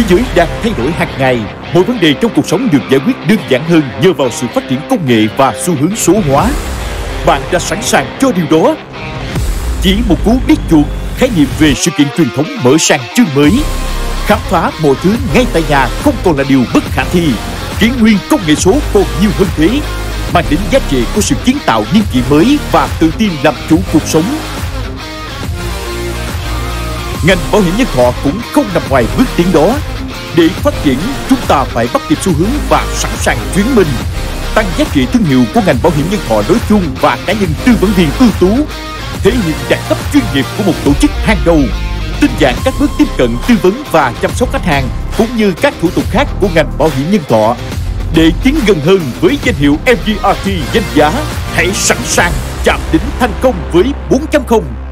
Thế giới đang thay đổi hàng ngày, mọi vấn đề trong cuộc sống được giải quyết đơn giản hơn nhờ vào sự phát triển công nghệ và xu hướng số hóa. Bạn đã sẵn sàng cho điều đó? Chỉ một cú click chuột, khái niệm về sự kiện truyền thống mở sang chương mới. Khám phá mọi thứ ngay tại nhà không còn là điều bất khả thi. Kỷ nguyên công nghệ số còn nhiều hơn thế, mang đến giá trị của sự kiến tạo niên kỷ mới và tự tin làm chủ cuộc sống. Ngành bảo hiểm nhân thọ cũng không nằm ngoài bước tiến đó. Để phát triển, chúng ta phải bắt kịp xu hướng và sẵn sàng chuyển mình, tăng giá trị thương hiệu của ngành bảo hiểm nhân thọ nói chung và cá nhân tư vấn viên ưu tú, thể hiện đẳng cấp chuyên nghiệp của một tổ chức hàng đầu, tinh giản các bước tiếp cận tư vấn và chăm sóc khách hàng cũng như các thủ tục khác của ngành bảo hiểm nhân thọ. Để tiến gần hơn với danh hiệu MDRT danh giá, hãy sẵn sàng chạm đỉnh thành công với 4.0.